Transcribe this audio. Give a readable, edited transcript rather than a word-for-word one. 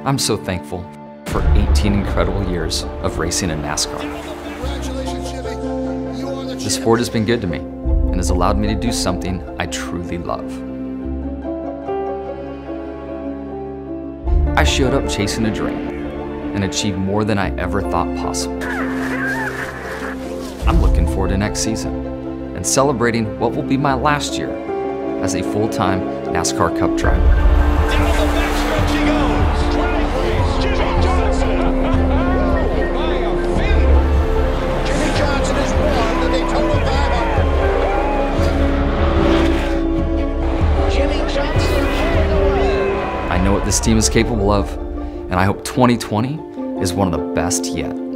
I'm so thankful for 18 incredible years of racing in NASCAR. The sport has been good to me and has allowed me to do something I truly love. I showed up chasing a dream and achieved more than I ever thought possible. I'm looking forward to next season and celebrating what will be my last year as a full-time NASCAR Cup driver. Down the backstretch he goes. Jimmie Johnson. By a fin. Jimmie Johnson has won the Daytona 500. Jimmie Johnson pulling away. I know what this team is capable of, and I hope 2020 is one of the best yet.